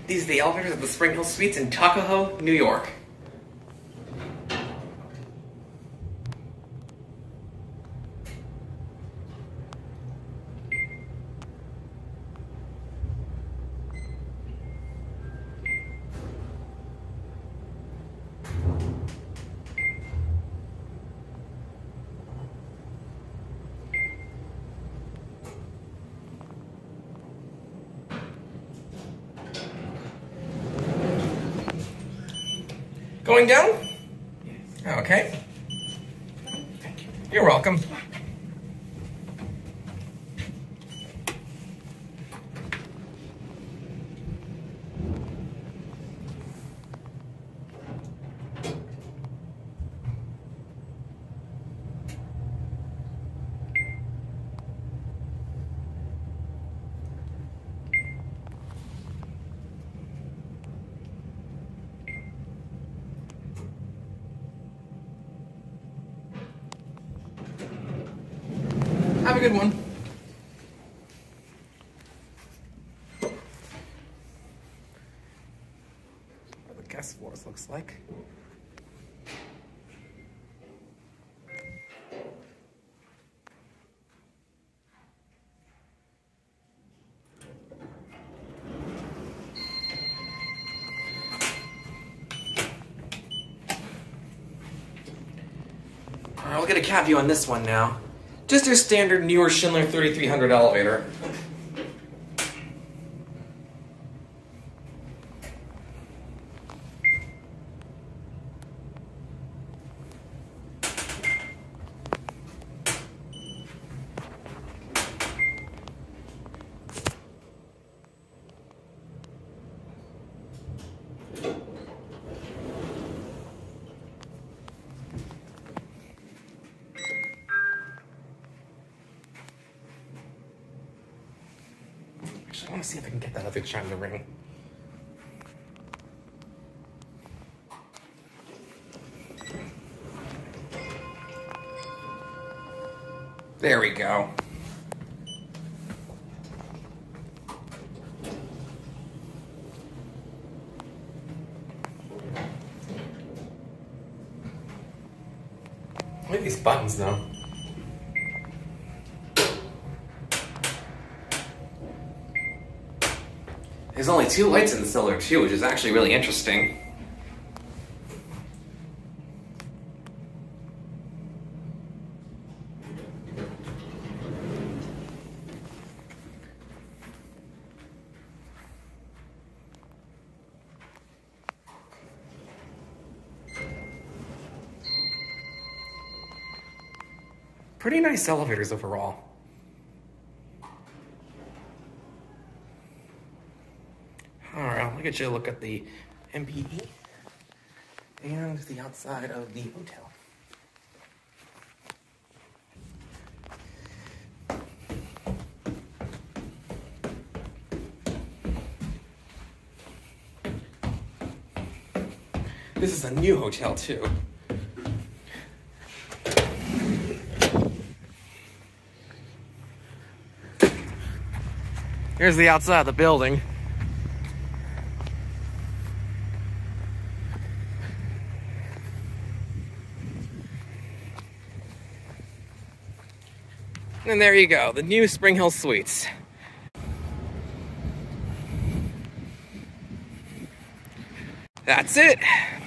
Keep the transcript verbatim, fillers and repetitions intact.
These are the elevators of the Spring Hill Suites in Tuckahoe, New York. Going down? Yes. Okay. Thank you. You're welcome. Have a good one. What the guest floors looks like. All right, we'll get a cab view on this one now. Just your standard newer Schindler thirty-three hundred elevator. I want to see if I can get that other chime to ring. There we go. Look at these buttons though. There's only two lights in the cellar too, which is actually really interesting. Pretty nice elevators overall. Alright, I'll get you a look at the M P E and the outside of the hotel. This is a new hotel too. Here's the outside of the building. And there you go, the new Spring Hill Suites. That's it.